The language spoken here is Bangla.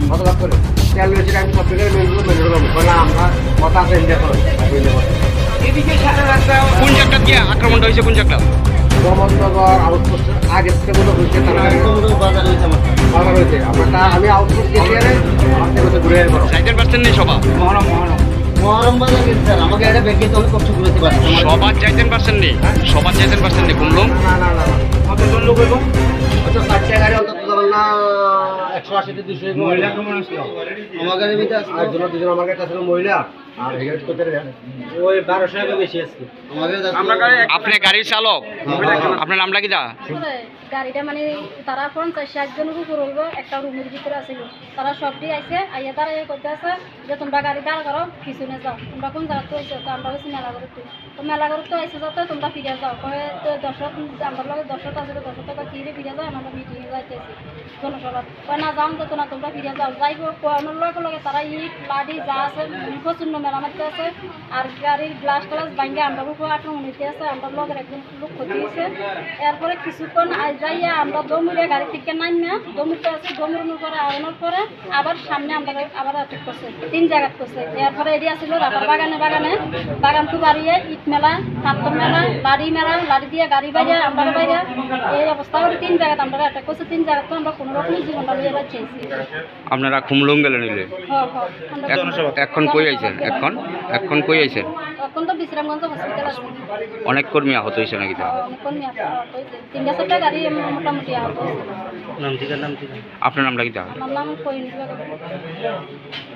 কতবার করে তেল বেশি আমি সব থেকে আমরা কথা আছে ইন্ডিয়া করে কোন জায়গা দিয়ে আক্রমণটা হয়েছে? কোন জায়গা? মোহাম্মদনগর আউটপোস্ট আগে থেকে মনে হয়েছে বাজার হয়েছে আমরা আমি আউটপোস্ট গেছি আমার থেকে ঘুরে যাইতেন পারছেন নি সভা? মহরম বাজার গেছে আমাকে এটা ব্যাংকে তো কষ্ট করতে পারছি সবার যাইতেন পারছেন নি? সবার যাইতেন পারছেন নি? কুমলুম না কতজন লোক হইব হয়তো 4টা গাড়ি অন্তত ধরুন না 180 থেকে 200 মহিলা কেমন আসলো আমার গাড়ির ভিতরে আর দুজন আমার কাছে আসলে মহিলা আর হেড করতে ওই 1200 টাকা বেশি আছে আপনি গাড়ির চালক? আপনার নামটা কি? গাড়িটা মানে তারা 50-60 জনের উপর হইব একটা রুমের ভিতরে আছিল তারা সবটি আইছে আইয়া দাঁড়াইয়া করতে আছে যে তোমরা গাড়ি দাঁড় করো পিছনে যাও তোমরা কোন জায়গা তো আইছো তো আমরা হচ্ছে মেলাঘরতে তো মেলাঘরত তো আইসে যাতে তোমরা ফিরে যাও কয়ে তো দর্শক আমরা লগে দর্শক আছে দর্শক টাকা কিনে ফিরে যাও আমরা মিটিংয়ে যাইতেছি জনসভা কয় না যাও তো না তোমরা ফিরে যাও যাইব কোয়ানোর লগে তারা ইট লাঠি যা আছে প্রচণ্ড মেরামতি আছে আর গাড়ির গ্লাস টাস ভাঙ্গে আমরা উপর আক্রমণ হইতে আছে আমরা লগের একজন লোক ক্ষতি হয়েছে এরপরে কিছুক্ষণ যাইয়া আমরা দমুরে গাড়ি থেকে নামিয়া দমুরতে আছে দমুরের পরে আওয়ানোর পরে আবার সামনে আমরা আবার অ্যাটাক করছে 3 জায়গা করছে এরপরে এরিয়া ছিল রাবার বাগান তো বাড়িয়ে ইট মেলা পাথর মেলা লাড়ি দিয়ে গাড়ি বাইরে আমরা বাইরে এই অবস্থা করে 3 জায়গাতে আমরা অ্যাটাক করছে 3 জায়গা তো আমরা কোনো রকম জীবনটা লিয়ে বাঁচিয়েছি। আপনারা খুমলুম গেলেন নিলে এখন কই আইছেন? এখন কই আইছেন? এখন তো বিশ্রামগঞ্জ হসপিটাল আছে। অনেক কর্মী আহত হয়েছে নাকি? অনেক কর্মী আহত হয়েছে 3-4টা গাড়ি মোটামুটি আহত হয়েছে। আপনার নামটা কি? আমার নাম কইনি।